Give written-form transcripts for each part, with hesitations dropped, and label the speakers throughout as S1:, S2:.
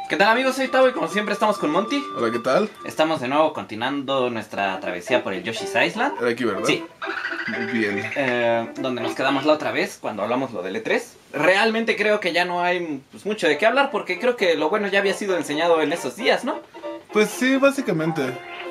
S1: ¿Qué tal, amigos? Soy Tavo y como siempre estamos con Monty.
S2: Hola, ¿qué tal?
S1: Estamos de nuevo continuando nuestra travesía por el Yoshi's Island.
S2: Era aquí, ¿verdad?
S1: Sí.
S2: Muy bien.
S1: Donde nos quedamos la otra vez cuando hablamos lo del E3. Realmente creo que ya no hay mucho de qué hablar porque creo que lo bueno ya había sido enseñado en esos días, ¿no?
S2: Pues sí, básicamente.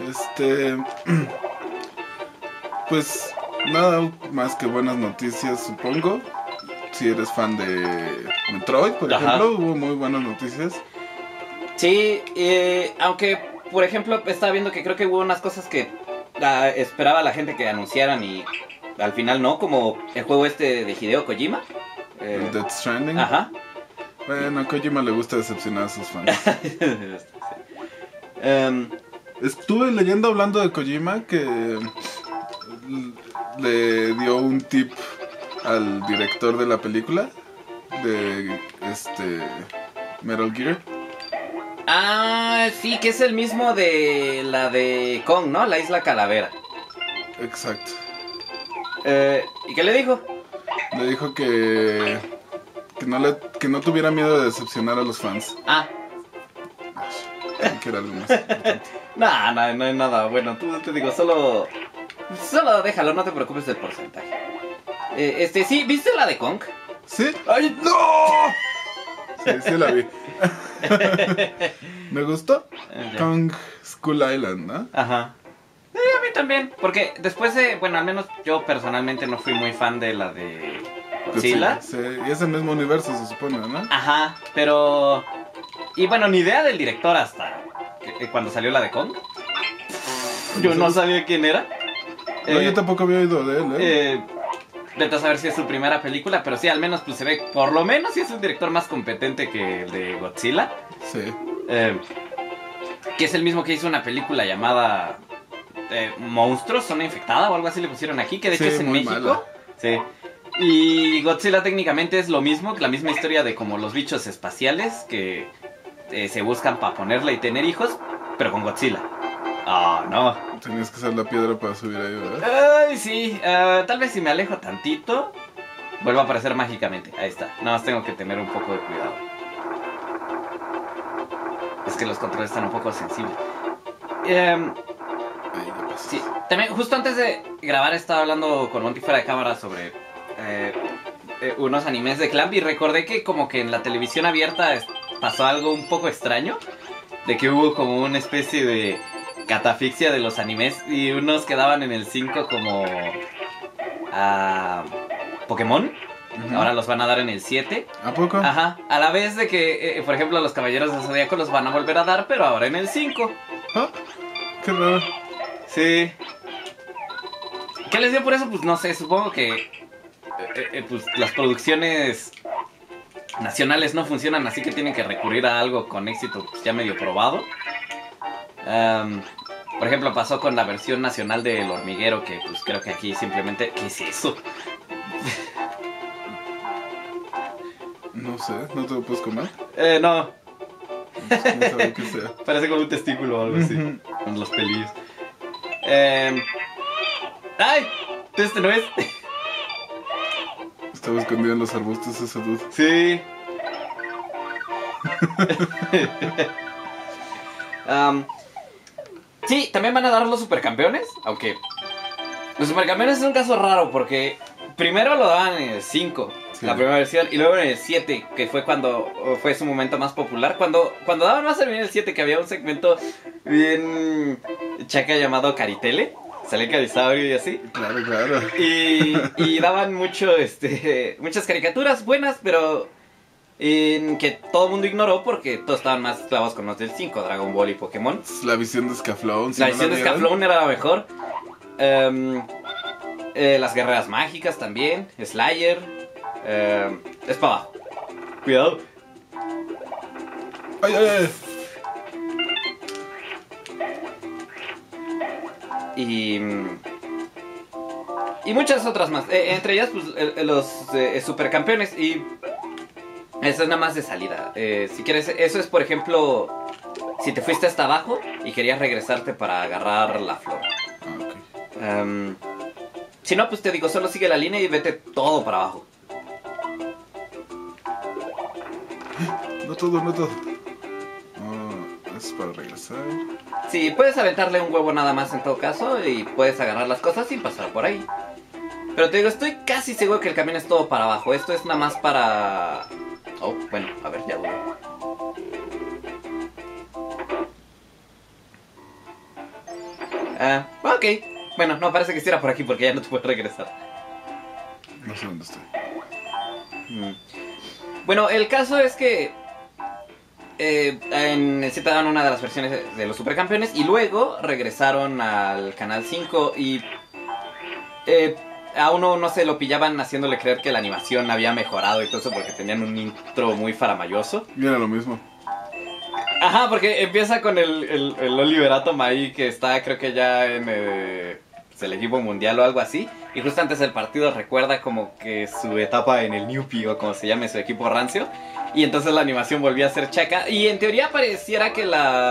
S2: Pues nada más que buenas noticias, supongo. Si eres fan de Metroid, por ejemplo, hubo muy buenas noticias.
S1: Sí, aunque, por ejemplo, estaba viendo que creo que hubo unas cosas que esperaba la gente que anunciaran y al final no, como el juego este de Hideo Kojima.
S2: El Death Stranding.
S1: Ajá.
S2: Bueno, a Kojima le gusta decepcionar a sus fans. Estuve leyendo hablando de Kojima que le dio un tip al director de la película de Metal Gear.
S1: Ah, sí, que es el mismo de la de Kong, ¿no? La Isla Calavera.
S2: Exacto.
S1: ¿Y qué le dijo?
S2: Le dijo que no tuviera miedo de decepcionar a los fans.
S1: Ah.
S2: Que era algo más importante.
S1: No hay nada. Bueno, tú te digo, solo déjalo, no te preocupes del porcentaje. Sí, ¿viste la de Kong?
S2: ¿Sí?
S1: ¡Ay, no!
S2: Sí la vi. Me gustó. Kong Skull Island, ¿no?
S1: Ajá. A mí también, porque después de, bueno, al menos yo personalmente no fui muy fan de la de Godzilla.
S2: Sí, y es el mismo universo, se supone, ¿no?
S1: Ajá, pero... Y bueno, ni idea del director hasta cuando salió la de Kong. Yo no sabía quién era.
S2: No, yo tampoco había oído de él,
S1: Vete a saber si es su primera película, pero sí, al menos pues se ve, por lo menos sí es un director más competente que el de Godzilla.
S2: Sí.
S1: Que es el mismo que hizo una película llamada Monstruos, Zona Infectada o algo así le pusieron aquí, que de hecho es en México.
S2: Mala.
S1: Sí. Y Godzilla técnicamente es lo mismo, la misma historia de como los bichos espaciales que se buscan para ponerle y tener hijos, pero con Godzilla. No.
S2: Tenías que usar la piedra para subir ahí, ¿verdad?
S1: Ay, sí. Tal vez si me alejo tantito, vuelva a aparecer mágicamente. Ahí está. Nada más tengo que tener un poco de cuidado. Es que los controles están un poco sensibles. Sí. También, justo antes de grabar, estaba hablando con Monty fuera de cámara sobre unos animes de Clamp y recordé que como que en la televisión abierta pasó algo un poco extraño. De que hubo como una especie de catafixia de los animes y unos quedaban en el 5 como Pokémon. Ahora los van a dar en el 7.
S2: ¿A poco?
S1: Ajá. A la vez de que, por ejemplo, los Caballeros del Zodíaco los van a volver a dar, pero ahora en el 5.
S2: ¿Ah? Qué raro.
S1: Sí. ¿Qué les dio por eso? Pues no sé, supongo que pues las producciones nacionales no funcionan, así que tienen que recurrir a algo con éxito pues, ya medio probado. Por ejemplo, pasó con la versión nacional de El Hormiguero, que pues creo que aquí simplemente... ¿Qué es eso?
S2: No sé, ¿no te lo puedes comer?
S1: No.
S2: No sabe qué sea.
S1: Parece como un testículo o algo así. Con los pelillos. ¡Ay! Este no es.
S2: Estaba escondido en los arbustos ese dude.
S1: Sí. Sí, también van a dar los supercampeones. Aunque los supercampeones es un caso raro porque primero lo daban en el 5, sí, la primera versión, y luego en el 7, que fue cuando fue su momento más popular. Cuando daban más en el 7, que había un segmento bien chaca llamado Caritele. Salía Carisaurio y así.
S2: Claro.
S1: Y daban muchas caricaturas buenas, pero que todo el mundo ignoró porque todos estaban más clavados con los del 5, Dragon Ball y Pokémon.
S2: La visión de Scaflón.
S1: La visión de Scaflón era la mejor. Las guerreras mágicas también. Slayer. Es para abajo. Cuidado.
S2: Ay.
S1: Y muchas otras más. Entre ellas, pues, los supercampeones. Y eso es nada más de salida. Si quieres, eso es, por ejemplo, si te fuiste hasta abajo y querías regresarte para agarrar la flor.
S2: Okay.
S1: Si no, pues te digo, solo sigue la línea y vete todo para abajo.
S2: No todo. Es para regresar.
S1: Sí, puedes aventarle un huevo nada más en todo caso y puedes agarrar las cosas sin pasar por ahí. Pero te digo, estoy casi seguro que el camino es todo para abajo. Esto es nada más para... Oh, bueno, a ver, ya voy. Ok. Bueno, no, parece que sí era por aquí porque ya no te puedes regresar.
S2: No sé dónde estoy.
S1: Bueno, el caso es que sí te dan una de las versiones de los Supercampeones y luego regresaron al Canal 5 y a uno no se lo pillaban haciéndole creer que la animación había mejorado y todo eso porque tenían un intro muy faramayoso.
S2: Y era lo mismo.
S1: Ajá, porque empieza con el Oliver Atom ahí que está creo que ya en el equipo mundial o algo así. Y justo antes del partido recuerda como que su etapa en el Newpie o como se llame su equipo rancio. Y entonces la animación volvía a ser chaca. Y en teoría pareciera que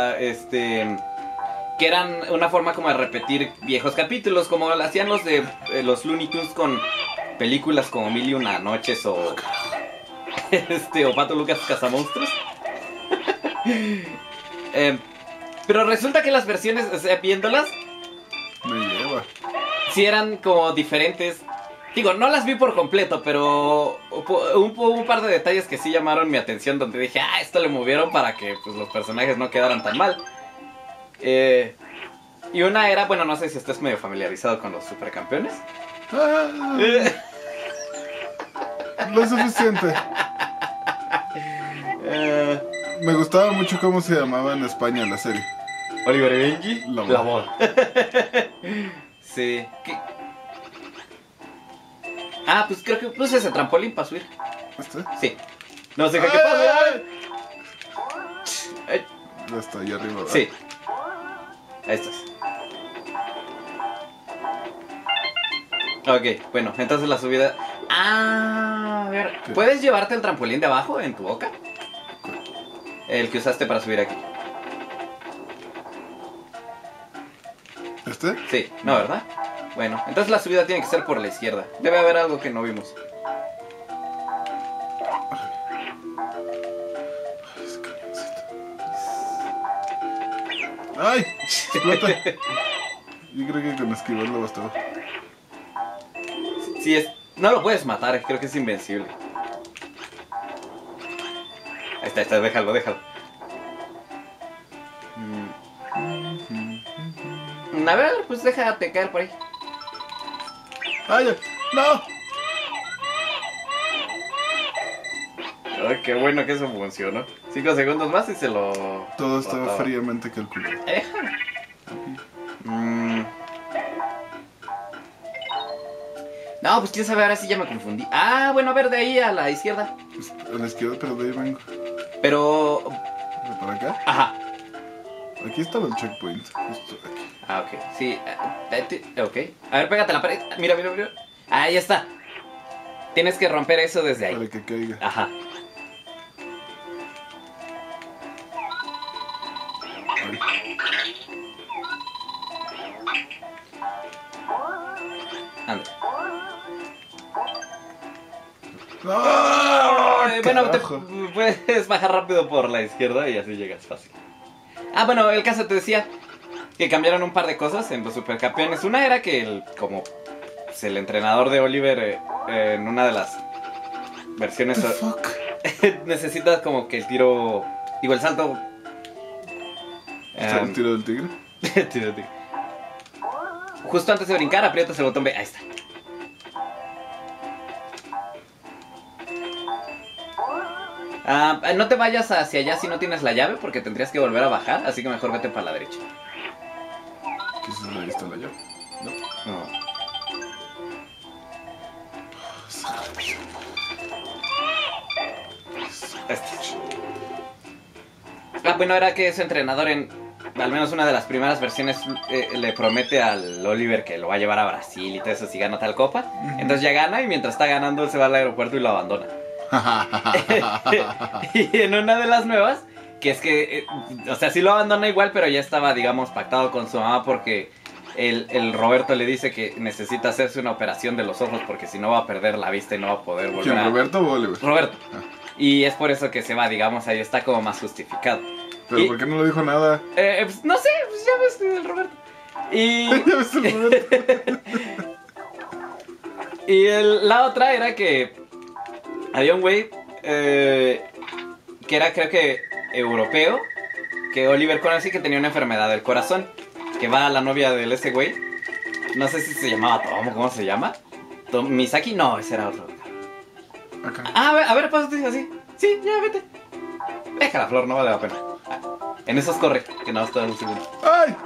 S1: que eran una forma como de repetir viejos capítulos, como lo hacían los de los Looney Tunes con películas como Mil y Una Noches o o Pato Lucas Cazamonstruos. Pero resulta que las versiones, o sea, viéndolas,
S2: Me lleva.
S1: sí eran como diferentes. Digo, no las vi por completo, pero hubo un par de detalles que sí llamaron mi atención, donde dije, esto le movieron para que pues, los personajes no quedaran tan mal. Y una era, bueno, no sé si estás medio familiarizado con los Supercampeones.
S2: Lo suficiente. Me gustaba mucho cómo se llamaba en España la serie.
S1: Oliver y Benji.
S2: Labor.
S1: Sí. Pues creo que puse ese trampolín para subir.
S2: ¿Este?
S1: Sí. No sé qué pasa.
S2: Ya está, ahí arriba. ¿verdad?
S1: Sí. Ahí estás. Ok, bueno, entonces la subida... a ver,
S2: ¿qué?
S1: ¿Puedes llevarte el trampolín de abajo en tu boca? El que usaste para subir aquí.
S2: ¿Este?
S1: Sí, no, ¿verdad? Bueno, entonces la subida tiene que ser por la izquierda. Debe haber algo que no vimos.
S2: Ese cañoncito. ¡Ay! Explota. Yo creo que con esquivarlo bastaba.
S1: Sí, no lo puedes matar, creo que es invencible. Ahí está, déjalo. A ver, pues déjate caer por ahí.
S2: ¡Ay, ya! ¡No!
S1: Ay, qué bueno que eso funcionó. 5 segundos más y se lo...
S2: Todo estaba
S1: mataba.
S2: fríamente calculado.
S1: No, pues quién sabe, ahora sí ya me confundí. Bueno, a ver, de ahí a la izquierda.
S2: Pues, a la izquierda, pero de ahí vengo.
S1: Pero...
S2: ¿De para acá?
S1: Ajá.
S2: Aquí estaba el checkpoint. Justo aquí.
S1: Ok, sí. Ok. A ver, pégate a la pared. Mira. Ahí está. Tienes que romper eso desde ahí.
S2: Para que caiga.
S1: Ajá.
S2: Ay.
S1: Anda. Bueno,
S2: Carajo.
S1: puedes bajar rápido por la izquierda y así llegas fácil. Bueno, el caso te decía que cambiaron un par de cosas en los Supercampeones. Una era que como pues, el entrenador de Oliver en una de las versiones
S2: Fuck.
S1: necesitas como que el tiro, digo el salto.
S2: ¿Está el tiro del tigre?
S1: Tiro del tigre. Justo antes de brincar aprietas el botón B. Ahí está. No te vayas hacia allá si no tienes la llave porque tendrías que volver a bajar, así que mejor vete para la derecha.
S2: Quizás ahí está la llave.
S1: No. Bueno, era que ese entrenador en al menos una de las primeras versiones le promete al Oliver que lo va a llevar a Brasil y todo eso si gana tal copa. Entonces ya gana y mientras está ganando él se va al aeropuerto y lo abandona. Y en una de las nuevas, que es que, o sea, sí lo abandona igual, pero ya estaba, digamos, pactado con su mamá porque el Roberto le dice que necesita hacerse una operación de los ojos porque si no va a perder la vista y no va a poder volver
S2: ¿Quién, Roberto o Oliver?
S1: Roberto. Y es por eso que se va, digamos, ahí está como más justificado.
S2: ¿Pero por qué no le dijo nada?
S1: Pues, no sé, pues ya ves el Roberto. Y...
S2: Ya ves el Roberto.
S1: Y la otra era que había un güey que era, creo que, europeo, que Oliver conoce, que tenía una enfermedad del corazón, que va a la novia de ese güey. No sé si se llamaba Tom o cómo se llama. Misaki, no, ese era otro.
S2: Acá.
S1: A ver, pásate así. Sí, ya, vete. Deja la flor, no vale la pena. En esos corre, que no hasta un segundo.
S2: ¡Ay!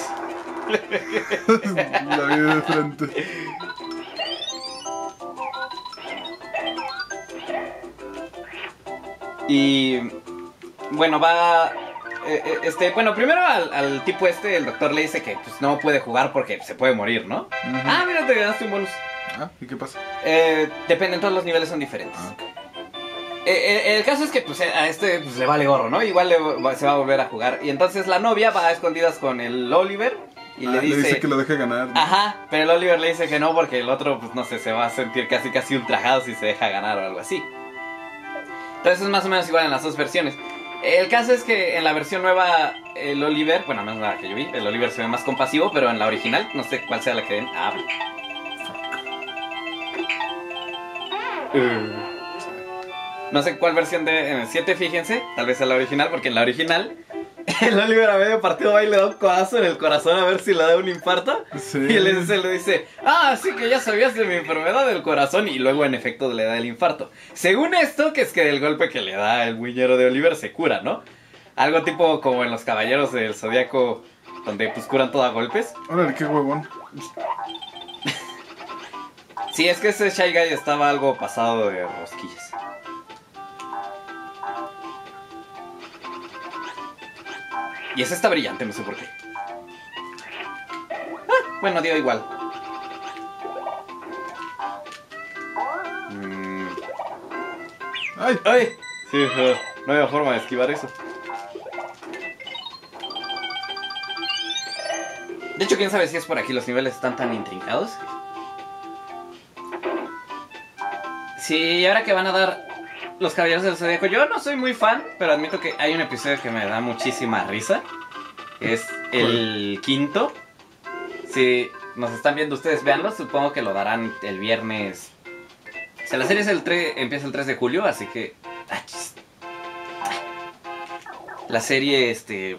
S2: La vi de frente.
S1: Y bueno, va... bueno, primero al tipo el doctor le dice que pues, no puede jugar porque se puede morir, ¿no? Ah, mira, te ganaste un bonus.
S2: Ah, ¿y qué pasa?
S1: Dependen, todos los niveles son diferentes.
S2: Ah, okay.
S1: El caso es que pues, a pues, le vale gorro, ¿no? Igual se va a volver a jugar. Y entonces la novia va a escondidas con el Oliver y le dice
S2: que lo deje ganar, ¿no?
S1: Ajá, pero el Oliver le dice que no porque el otro, pues no sé, se va a sentir casi ultrajado si se deja ganar o algo así. Entonces es más o menos igual en las dos versiones. El caso es que en la versión nueva el Oliver, bueno, no es la que yo vi, el Oliver se ve más compasivo, pero en la original, no sé cuál sea la que den. Ah, no sé cuál versión en el 7, fíjense, tal vez sea la original, porque en la original el Oliver a medio partido va y le da un codazo en el corazón a ver si le da un infarto.
S2: Sí.
S1: Y le dice, sí que ya sabías de mi enfermedad del corazón. Y luego en efecto le da el infarto. Según esto, que es que del golpe que le da el muñero de Oliver se cura, ¿no? Algo tipo como en los Caballeros del Zodíaco, donde pues curan todo a golpes.
S2: Órale, qué huevón.
S1: Sí, es que ese Shy Guy estaba algo pasado de rosquillas. Y ese está brillante, no sé por qué. Bueno, dio igual.
S2: ¡Ay!
S1: ¡Ay! Sí, no había forma de esquivar eso. De hecho, quién sabe si es por aquí, los niveles están tan intrincados. Sí, y ahora que van a dar los Caballeros del Zodíaco, yo no soy muy fan, pero admito que hay un episodio que me da muchísima risa. Es el quinto. Si nos están viendo ustedes, véanlo. Supongo que lo darán el viernes. O sea, la serie empieza el 3 de julio, así que... La serie,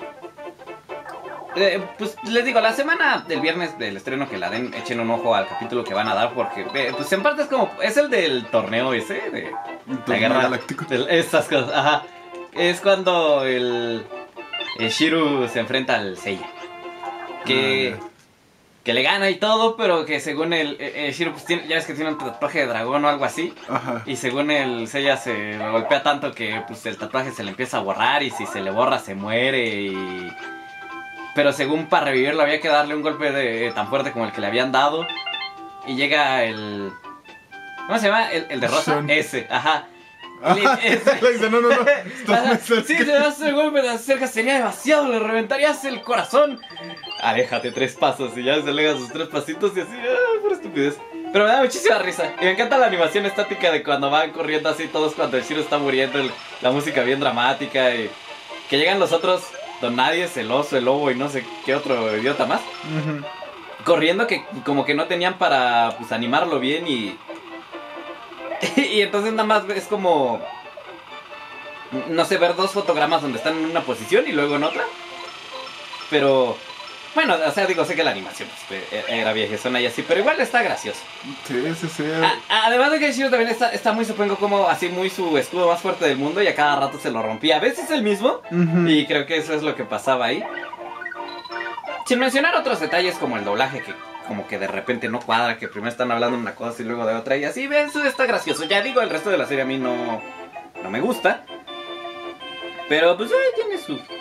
S1: pues les digo, la semana del viernes del estreno que la den, echen un ojo al capítulo que van a dar, porque pues en parte es como, es el del torneo ese, de la guerra
S2: galáctico.
S1: Estas cosas, ajá. Es cuando el Shiru se enfrenta al Seiya. Que le gana y todo, pero que según el Shiru, pues ya ves que tiene un tatuaje de dragón o algo así.
S2: Ajá.
S1: Y según el Seiya se lo golpea tanto que pues el tatuaje se le empieza a borrar, y si se le borra se muere. Pero según para revivirlo había que darle un golpe tan fuerte como el que le habían dado. Y llega el... ¿Cómo se llama? El de rosa.
S2: Sean.
S1: Ese, ajá.
S2: Le dice, no.
S1: Si te das el golpe de cerca sería demasiado, le reventarías el corazón. Aléjate 3 pasos y ya se alega sus 3 pasitos y así, por estupidez. Pero me da muchísima risa. Y me encanta la animación estática de cuando van corriendo así todos cuando el Shiro está muriendo, la música bien dramática y que llegan los otros, Don Nadies, el oso, el lobo y no sé qué otro idiota más. Corriendo que como que no tenían para pues animarlo bien y entonces nada más es como, no sé, ver 2 fotogramas donde están en una posición y luego en otra. Pero, bueno, o sea, digo, sé que la animación pues, era viejezona y así, pero igual está gracioso.
S2: Sí.
S1: Además de que el Shiro también está muy, supongo, como así muy su escudo más fuerte del mundo y a cada rato se lo rompía. A veces el mismo, y creo que eso es lo que pasaba ahí. Sin mencionar otros detalles como el doblaje que como que de repente no cuadra, que primero están hablando una cosa y luego de otra y así, eso está gracioso. Ya digo, el resto de la serie a mí no me gusta. Pero pues tiene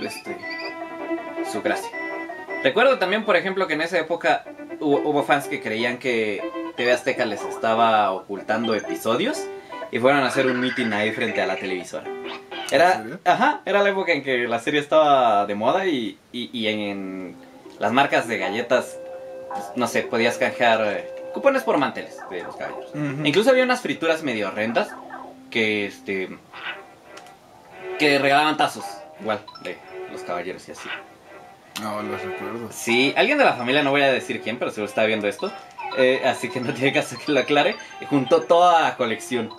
S1: su gracia. Recuerdo también, por ejemplo, que en esa época hubo fans que creían que TV Azteca les estaba ocultando episodios y fueron a hacer un meeting ahí frente a la televisora. Era la época en que la serie estaba de moda y en las marcas de galletas, pues, no sé, podías canjear cupones por manteles de los caballeros. Incluso había unas frituras medio horrendas que regalaban tazos, igual, los caballeros y así.
S2: No, los recuerdo.
S1: Sí, alguien de la familia, no voy a decir quién, pero seguro está viendo esto. Así que no tiene caso que lo aclare. Juntó toda la colección.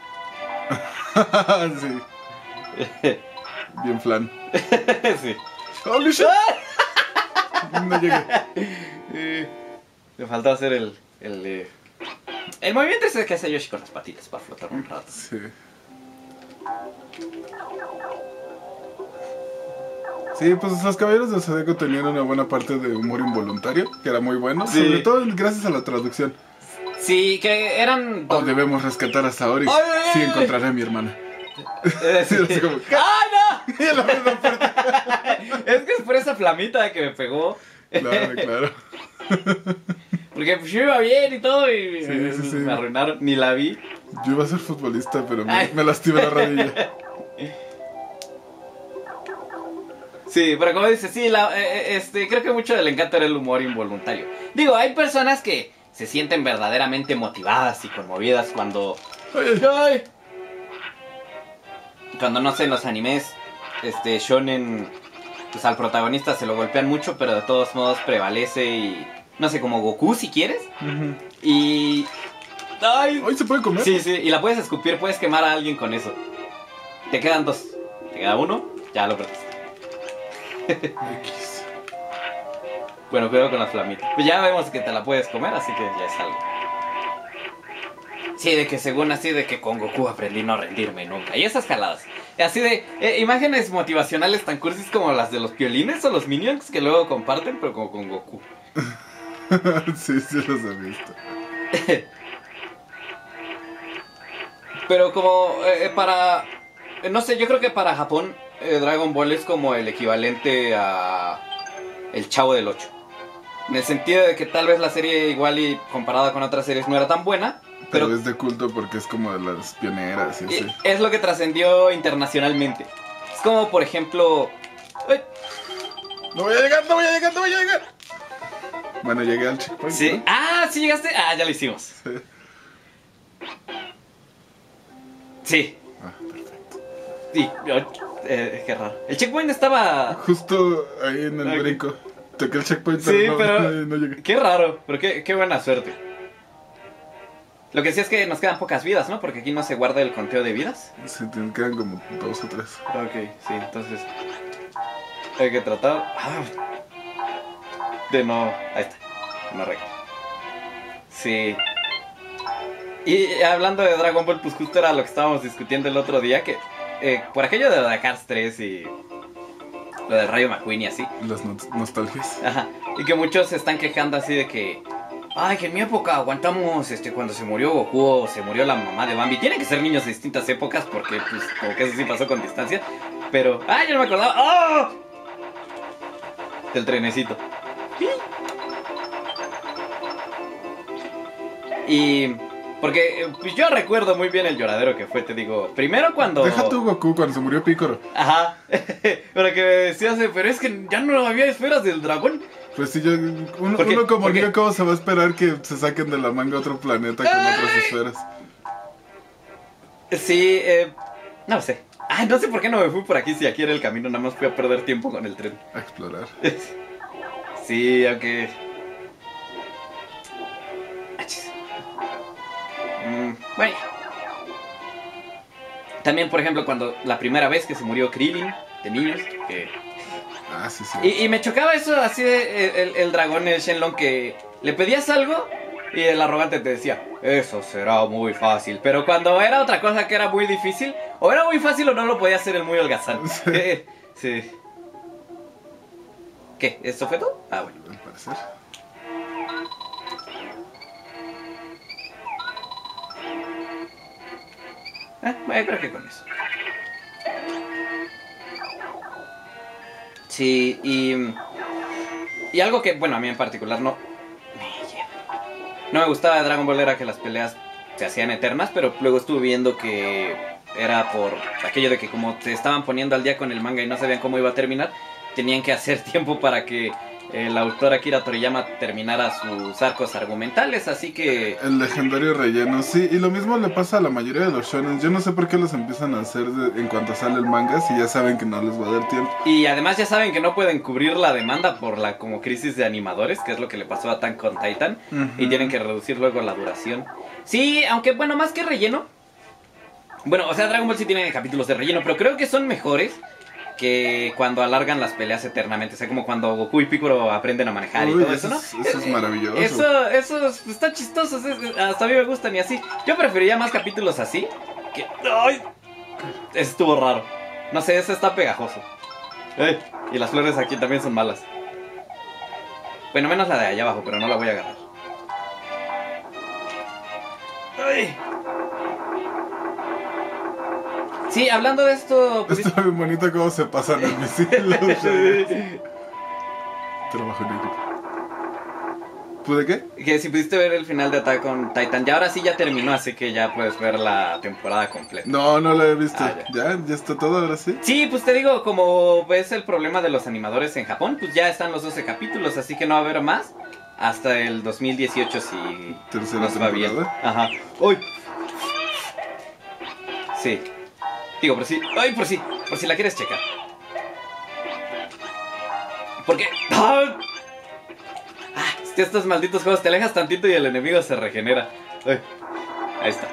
S2: Sí. Bien flan.
S1: Sí.
S2: ¡Holy shit! No llegué.
S1: Me faltó hacer el movimiento ese que hace Yoshi con las patitas para flotar un rato.
S2: Sí. Sí, pues los Caballeros del Zodíaco tenían una buena parte de humor involuntario, que era muy bueno,
S1: Sí.
S2: sobre todo gracias a la traducción.
S1: Sí, que eran...
S2: Oh, debemos rescatar a Saori.
S1: ¡Ay!
S2: Sí, encontraré a mi hermana.
S1: Sí.
S2: Así como,
S1: ¡Ah,
S2: y a la misma parte.
S1: no! Es que es por esa flamita que me pegó.
S2: Claro, claro.
S1: Porque pues, yo iba bien y todo y
S2: Sí.
S1: me arruinaron. Ni la vi.
S2: Yo iba a ser futbolista, pero
S1: Ay.
S2: me lastimé la rodilla.
S1: Sí, pero como dices, sí, creo que mucho del encanto era el humor involuntario. Digo, hay personas que se sienten verdaderamente motivadas y conmovidas cuando... ¡Ay! Cuando, no sé, en los animes, shonen, pues al protagonista se lo golpean mucho, pero de todos modos prevalece y... No sé, como Goku, si quieres. Y... ¡Ay!
S2: ¿Hoy se puede comer?
S1: Sí, y la puedes escupir, puedes quemar a alguien con eso. Te quedan 2. Te queda 1, ya lo perdiste.
S2: X.
S1: Bueno, cuidado con la flamita. Pues ya vemos que te la puedes comer, así que ya es algo. Sí, de que según así de que con Goku aprendí no rendirme nunca. Y esas jaladas. Así de imágenes motivacionales tan cursis como las de los piolines o los minions que luego comparten, pero como con Goku.
S2: Sí, los he visto.
S1: Pero como para... no sé, yo creo que para Japón Dragon Ball es como el equivalente a El Chavo del 8. En el sentido de que tal vez la serie igual y comparada con otras series no era tan buena.
S2: Pero es de culto porque es como de las pioneras y así.
S1: Es lo que trascendió internacionalmente. Es como, por ejemplo... ¡Ay!
S2: ¡No voy a llegar! Bueno, llegué al checkpoint.
S1: ¿Sí?
S2: ¿No?
S1: Ah, ¿sí llegaste? Ah, ya lo hicimos.
S2: Sí.
S1: Sí.
S2: Ah, perfecto.
S1: Sí. Qué raro. El checkpoint estaba...
S2: Justo ahí en el
S1: Ok.
S2: brinco. Toqué el checkpoint,
S1: Sí,
S2: no,
S1: pero...
S2: no llegué.
S1: Qué raro, pero qué buena suerte. Lo que sí es que nos quedan pocas vidas, ¿no? Porque aquí no se guarda el conteo de vidas.
S2: Sí, te quedan como 2 o 3.
S1: Ok, sí, entonces... Hay que tratar... de no... Ahí está. No rega. Sí. Y hablando de Dragon Ball, pues justo era lo que estábamos discutiendo el otro día, que por aquello de la Cars 3 y lo del Rayo McQueen y así.
S2: Las nostalgias.
S1: Ajá. Y que muchos se están quejando así de que... Ay, que en mi época aguantamos cuando se murió Goku o se murió la mamá de Bambi. Tienen que ser niños de distintas épocas porque pues como que eso sí pasó con distancia. Pero... ¡Ay, yo no me acordaba! ¡Oh! Del trenecito. Y... Porque pues yo recuerdo muy bien el lloradero que fue, te digo. Primero cuando...
S2: Deja tu Goku cuando se murió Piccolo.
S1: Ajá. Pero que me decías, pero es que ya no había esferas del dragón.
S2: Pues sí, uno como niño, ¿cómo se va a esperar que se saquen de la manga otro planeta con otras esferas?
S1: Sí, no lo sé. Ah, no sé por qué no me fui por aquí si aquí era el camino, nada más fui a perder tiempo con el tren.
S2: A explorar.
S1: Sí, aunque... Bueno. También, por ejemplo, cuando la primera vez que se murió Krillin de niños, que...
S2: Ah, sí, sí.
S1: Y me chocaba eso así de el dragón, el Shenlong, que le pedías algo y el arrogante te decía, eso será muy fácil. Pero cuando era otra cosa que era muy difícil, o era muy fácil o no lo podía hacer el muy holgazán.
S2: Sí.
S1: Sí. ¿Qué? ¿Esto fue todo? Ah, bueno.
S2: Al parecer.
S1: Bueno, creo que con eso. Sí, y algo que, bueno, a mí en particular no me gustaba de Dragon Ball era que las peleas se hacían eternas, pero luego estuve viendo que era por aquello de que como se estaban poniendo al día con el manga y no sabían cómo iba a terminar, tenían que hacer tiempo para que el autor Akira Toriyama terminara sus arcos argumentales, así que...
S2: El legendario relleno, sí, y lo mismo le pasa a la mayoría de los shonen. Yo no sé por qué los empiezan a hacer en cuanto sale el manga, si ya saben que no les va a dar tiempo.
S1: Y además ya saben que no pueden cubrir la demanda por la como crisis de animadores, que es lo que le pasó a Attack on Titan, y tienen que reducir luego la duración. Sí, aunque bueno, más que relleno... Bueno, o sea, Dragon Ball sí tiene capítulos de relleno, pero creo que son mejores que cuando alargan las peleas eternamente. O sea, como cuando Goku y Piccolo aprenden a manejar y todo eso, ¿no?
S2: Eso es maravilloso.
S1: Eso está chistoso. Hasta a mí me gustan y así. Yo preferiría más capítulos así. Que... ¡Ay! Estuvo raro. No sé, ese está pegajoso. ¡Ay! Y las flores aquí también son malas. Bueno, menos la de allá abajo, pero no la voy a agarrar. ¡Ay! Sí, hablando de esto...
S2: Pues... Está bien bonito cómo se pasan los misiles. Trabajo en equipo. ¿Pude qué?
S1: Que si pudiste ver el final de Attack on Titan. Ya ahora sí ya terminó, así que ya puedes ver la temporada completa.
S2: No la he visto. ¿Ya está todo ahora sí?
S1: Sí, pues te digo, como ves el problema de los animadores en Japón, pues ya están los 12 capítulos, así que no va a haber más. Hasta el 2018 si
S2: tercera
S1: nos va bien. Ajá. ¡Uy! Sí. Digo, por si... ¡Ay, por si la quieres checar! Porque... ¡Ah! Es que estos malditos juegos te alejas tantito y el enemigo se regenera. Ay, ahí está.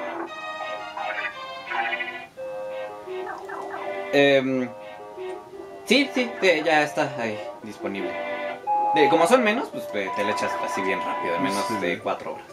S1: Sí, ya está ahí disponible. Como son menos, pues te le echas así bien rápido, en menos de 4 horas.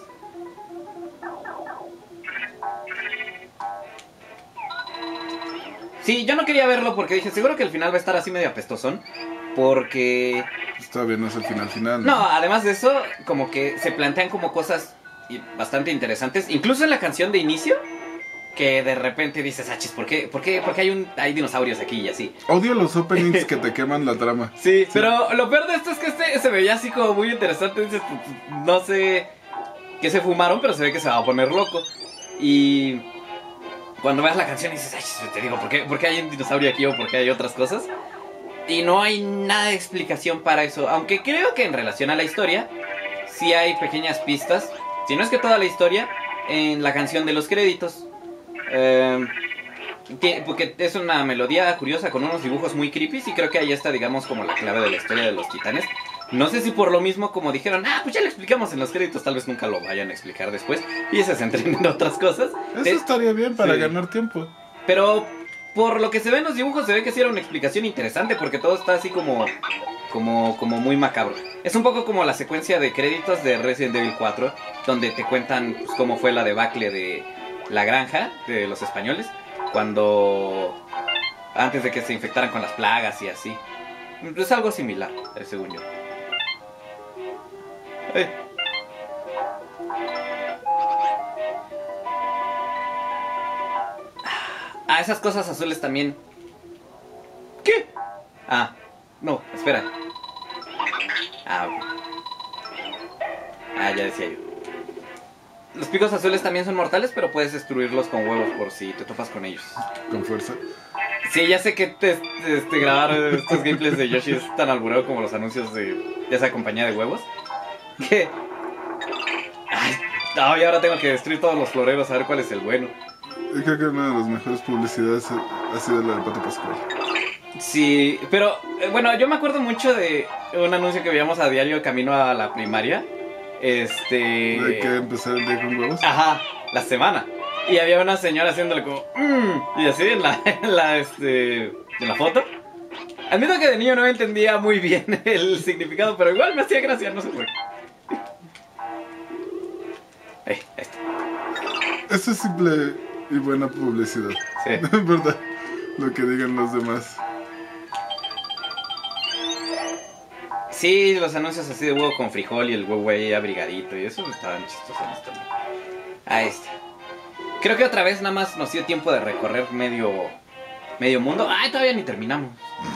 S1: Sí, yo no quería verlo porque dije, seguro que el final va a estar así medio apestosón. Porque...
S2: Pues todavía no es el final.
S1: No, además de eso, como que se plantean como cosas bastante interesantes. Incluso en la canción de inicio, que de repente dices, achis, ¿por qué hay dinosaurios aquí y así?
S2: Odio los openings que te queman la trama.
S1: Sí, pero lo peor de esto es que se veía así como muy interesante. Dices, no sé qué se fumaron, pero se ve que se va a poner loco. Y... cuando veas la canción dices, ay, te digo, ¿por qué hay un dinosaurio aquí o por qué hay otras cosas? Y no hay nada de explicación para eso. Aunque creo que en relación a la historia, sí hay pequeñas pistas. Si no es que toda la historia, en la canción de los créditos. Porque es una melodía curiosa con unos dibujos muy creepy. Y creo que ahí está, digamos, como la clave de la historia de los titanes. No sé si por lo mismo como dijeron, pues ya lo explicamos en los créditos, tal vez nunca lo vayan a explicar después y se centren en otras cosas.
S2: Eso estaría bien para ganar tiempo.
S1: Pero por lo que se ve en los dibujos se ve que sí era una explicación interesante porque todo está así como muy macabro. Es un poco como la secuencia de créditos de Resident Evil 4, donde te cuentan pues, cómo fue la debacle de la granja de los españoles, antes de que se infectaran con las plagas y así. Es algo similar, según yo. Esas cosas azules también. ¿Qué? No, espera. Ya decía yo. Los picos azules también son mortales, pero puedes destruirlos con huevos por si te topas con ellos.
S2: ¿Con fuerza?
S1: Sí, ya sé que grabar estos gameplays de Yoshi es tan alburado como los anuncios de esa compañía de huevos. ¿Qué? Y ahora tengo que destruir todos los floreros a ver cuál es el bueno.
S2: Yo creo que una de las mejores publicidades ha sido la de Pato Pascual.
S1: Sí, pero bueno, yo me acuerdo mucho de un anuncio que veíamos a diario camino a la primaria.
S2: ¿De que empezar el día con huevos?
S1: Ajá, la semana. Y había una señora haciéndole como y así en la foto. Admito que de niño no entendía muy bien el significado, pero igual me hacía gracia, no sé por qué. Ahí está.
S2: Eso es simple y buena publicidad.
S1: Sí.
S2: En verdad, lo que digan los demás.
S1: Sí, los anuncios así de huevo con frijol y el huevo ahí abrigadito y eso estaban chistosos también. Ahí está. Creo que otra vez nada más nos dio tiempo de recorrer medio mundo. Todavía ni terminamos.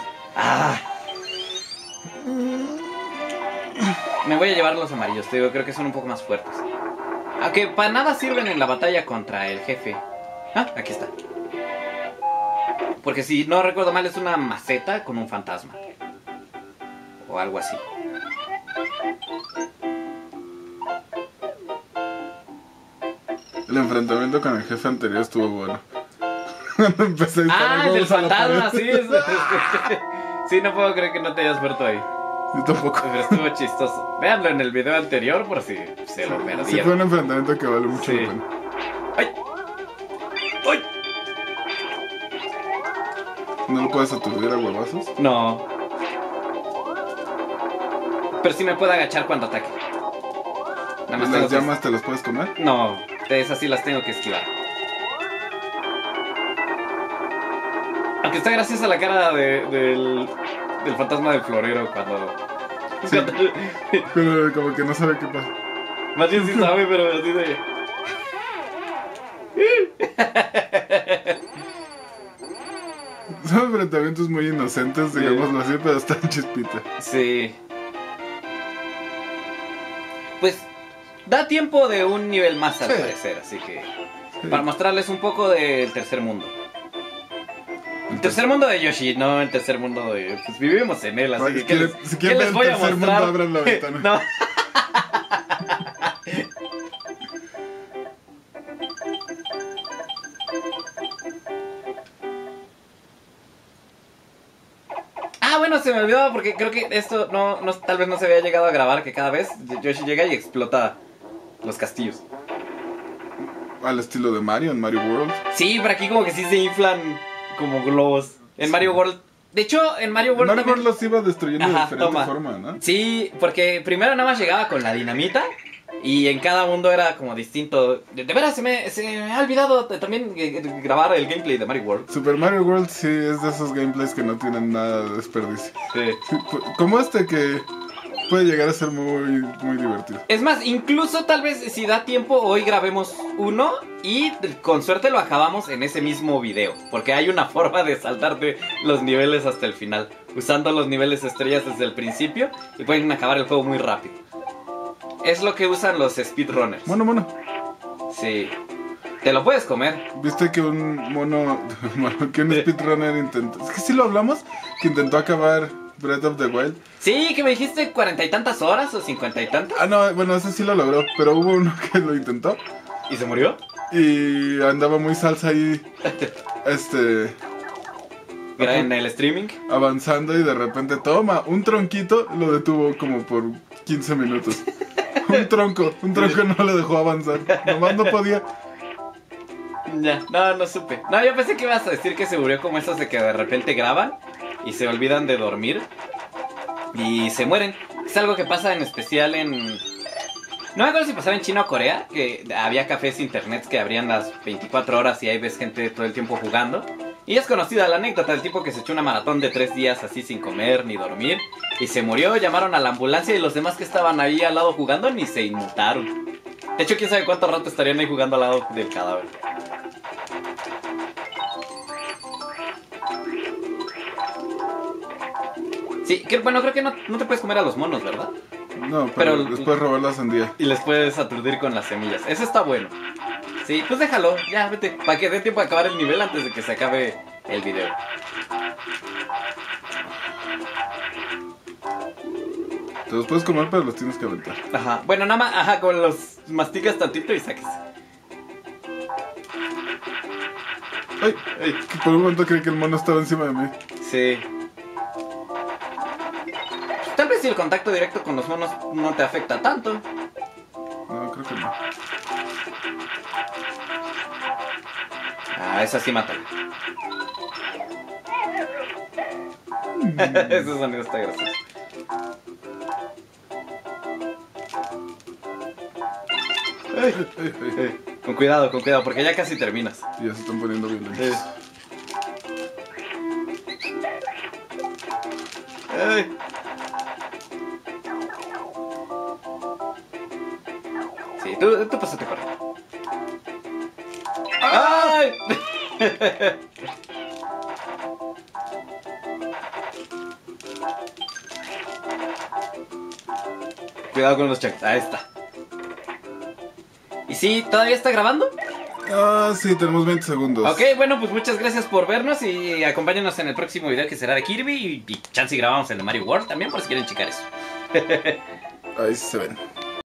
S1: Me voy a llevar los amarillos, te digo, creo que son un poco más fuertes. Aunque para nada sirven en la batalla contra el jefe. Aquí está. Porque si no recuerdo mal es una maceta con un fantasma. O algo así.
S2: El enfrentamiento con el jefe anterior estuvo bueno. Cuando empecé a disparar
S1: El del
S2: huevos a la
S1: fantasma,
S2: pared.
S1: sí. Sí, no puedo creer que no te hayas muerto ahí.
S2: Yo tampoco.
S1: Pero estuvo chistoso. Véanlo en el video anterior por si se lo
S2: Sí, fue
S1: perdieron.
S2: un enfrentamiento que vale mucho
S1: Sí.
S2: la pena.
S1: ¡Ay! ¡Ay!
S2: ¿No lo puedes aturdir a huevazos?
S1: No. Pero sí me puedo agachar cuando ataque. Nada más tengo
S2: ¿Las
S1: que...
S2: llamas te las puedes comer?
S1: No, esas sí las tengo que esquivar. Aunque está graciosa la cara del fantasma del florero cuando...
S2: Sí. Pero como que no sabe qué pasa.
S1: Más bien sí sabe, pero así de...
S2: Son enfrentamientos muy inocentes,
S1: Sí.
S2: digámoslo así, pero están chispita.
S1: Sí. Pues da tiempo de un nivel más al
S2: Sí.
S1: parecer, así que...
S2: Sí.
S1: Para mostrarles un poco del tercer mundo. El tercer mundo de Yoshi, no el tercer mundo de... Pues vivimos en él, así
S2: Vale,
S1: que...
S2: si
S1: ¿qué
S2: quieren-
S1: les,
S2: si
S1: qué
S2: quieren
S1: les
S2: ver
S1: voy
S2: el
S1: a
S2: tercer
S1: mostrar?
S2: mundo, abran la ventana.
S1: No. Bueno, se me olvidó porque creo que esto tal vez no se había llegado a grabar, que cada vez Yoshi llega y explota los castillos.
S2: Al estilo de Mario, en Mario World.
S1: Sí, pero aquí como que sí se inflan como globos. En Mario World... De hecho, en Mario
S2: En
S1: World
S2: Mario
S1: también...
S2: World los iba destruyendo de
S1: Ajá,
S2: diferente
S1: toma.
S2: forma, ¿no?
S1: Sí, porque primero nada más llegaba con la dinamita y en cada mundo era como distinto. De veras, se me ha olvidado también grabar el gameplay de Mario World.
S2: Super Mario World sí es de esos gameplays que no tienen nada de desperdicio.
S1: Sí.
S2: Sí, como este que puede llegar a ser muy, muy divertido.
S1: Es más, incluso tal vez si da tiempo hoy grabemos uno y con suerte lo acabamos en ese mismo video. Porque hay una forma de saltarte los niveles hasta el final. Usando los niveles estrellas desde el principio y pueden acabar el juego muy rápido. Es lo que usan los speedrunners.
S2: Mono.
S1: Sí. Te lo puedes comer.
S2: ¿Viste que un que un speedrunner intentó? Es que sí lo hablamos, que intentó acabar Breath of the Wild.
S1: Sí, que me dijiste 40 y tantas horas o 50 y tantas.
S2: Ah, no, bueno, ese sí lo logró, pero hubo uno que lo intentó
S1: ¿Y se murió?
S2: y andaba muy salsa ahí,
S1: En el streaming.
S2: avanzando y de repente, toma, un tronquito lo detuvo como por 15 minutos. Un tronco no le dejó avanzar, nomás no podía.
S1: Ya, no supe. No, yo pensé que ibas a decir que se murió como esos de que de repente graban y se olvidan de dormir y se mueren. Es algo que pasa en especial en... No me acuerdo si pasaba en China o Corea, que había cafés internet que abrían las 24 horas y ahí ves gente todo el tiempo jugando. Y es conocida la anécdota del tipo que se echó una maratón de 3 días así sin comer ni dormir y se murió, llamaron a la ambulancia y los demás que estaban ahí al lado jugando ni se inmutaron. De hecho, quién sabe cuánto rato estarían ahí jugando al lado del cadáver. Sí, bueno, creo que no te puedes comer a los monos, ¿verdad?
S2: No, pero
S1: Pero-
S2: después robar la sandía.
S1: Y les puedes aturdir con las semillas. Eso está bueno. Sí, pues déjalo, ya vete. Para que dé tiempo a acabar el nivel antes de que se acabe el video.
S2: Te los puedes comer, pero los tienes que aventar.
S1: Ajá. Bueno, nada más, ajá, con los masticas tantito y saques.
S2: Ay, por un momento creí que el mono estaba encima de mí.
S1: Sí. Tal vez si el contacto directo con los monos no te afecta tanto.
S2: No, creo que no.
S1: Ah, esa sí mata. Ese sonido está gracioso.
S2: Ay.
S1: Con cuidado, porque ya casi terminas.
S2: Ya se están poniendo violentos.
S1: Ay. Sí, tú pásate por ahí. ¡Ay! Cuidado con los chunks. Ahí está. ¿Y sí, todavía está grabando?
S2: Ah, sí, tenemos 20 segundos.
S1: Ok, bueno, pues muchas gracias por vernos y acompáñenos en el próximo video que será de Kirby y chance y grabamos el de Mario World también por si quieren checar eso.
S2: Ahí sí se ven.